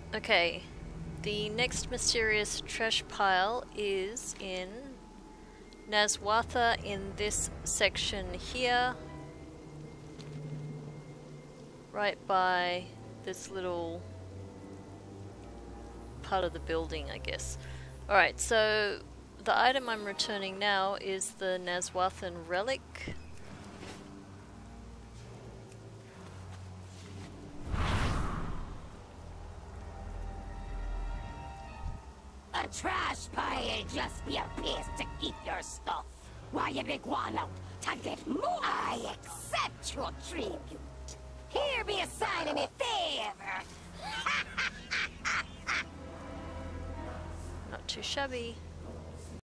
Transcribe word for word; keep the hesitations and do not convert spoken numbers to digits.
Okay, the next Mysterious Trashpile is in Nazwathan in this section here. Right by this little part of the building, I guess. Alright, so the item I'm returning now is the Nazwathan Relic. A trash pile just be a place to keep your stuff. Why you big one out to get more? I accept your tribute. Here be a sign of me favor. Not too shabby.